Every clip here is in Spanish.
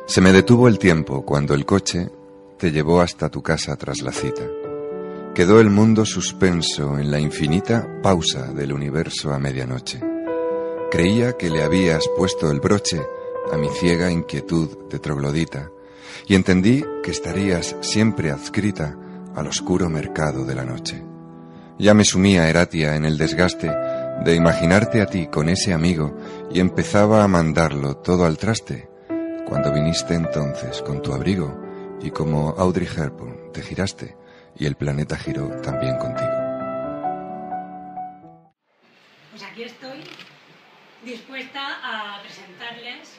Se me detuvo el tiempo cuando el coche te llevó hasta tu casa tras la cita. Quedó el mundo suspenso en la infinita pausa del universo a medianoche. Creía que le habías puesto el broche a mi ciega inquietud de troglodita y entendí que estarías siempre adscrita al oscuro mercado de la noche. Ya me sumía, Eratia, en el desgaste de imaginarte a ti con ese amigo y empezaba a mandarlo todo al traste cuando viniste entonces con tu abrigo y como Audrey Hepburn te giraste y el planeta giró también contigo. Pues aquí estoy dispuesta a presentarles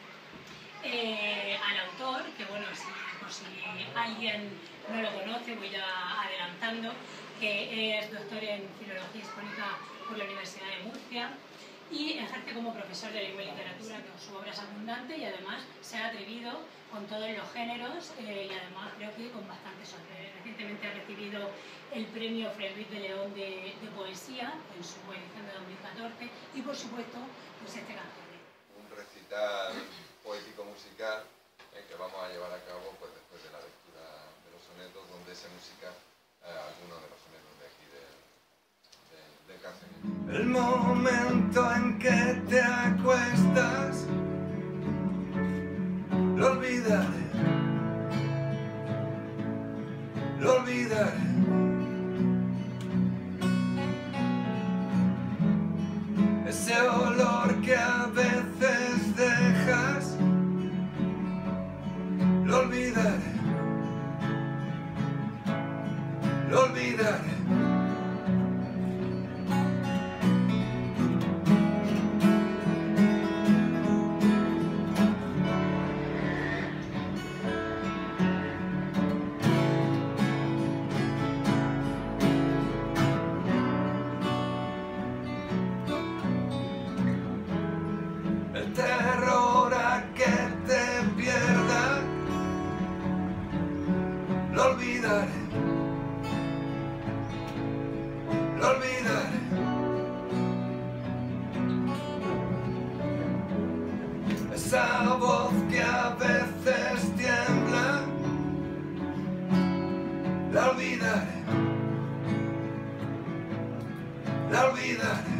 al autor, que bueno, por si alguien no lo conoce, voy ya adelantando, que es doctor en Filología Hispánica por la Universidad de Murcia y ejerce como profesor de lengua y literatura, que su obra es abundante y además se ha atrevido con todos los géneros y además creo que con bastante suerte. Recientemente ha recibido el premio Fray Luis de León de poesía en su edición de 2014 y por supuesto pues este cantor. Un recital poético-musical que vamos a llevar a cabo pues después de la lectura de los sonetos, donde se musica algunos de los sonetos de aquí del cancionero. El momento en que te acuestas, lo olvidaré, lo olvidaré. Ese olor que a veces dejas, lo olvidaré, lo olvidaré. El terror a que te pierda, lo olvidaré, lo olvidaré. Esa voz que a veces tiembla, la olvidaré, la olvidaré.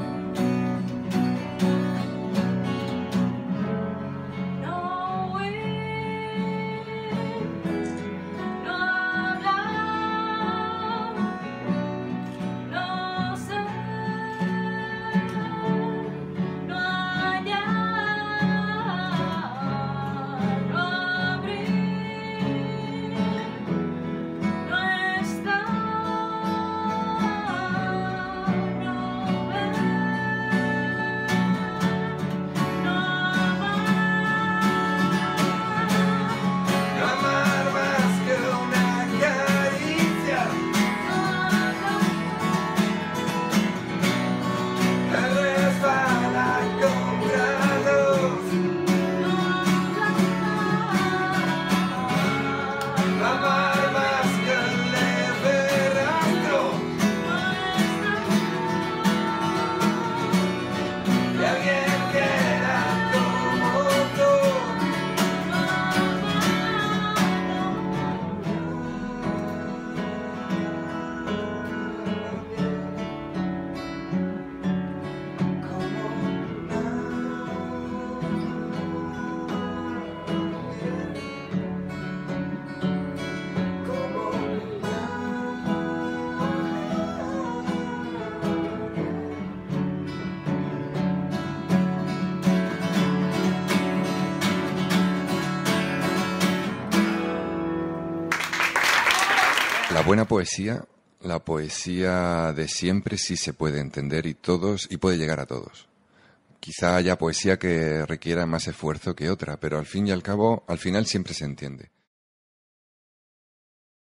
La buena poesía, la poesía de siempre sí se puede entender y puede llegar a todos. Quizá haya poesía que requiera más esfuerzo que otra, pero al fin y al cabo, al final siempre se entiende.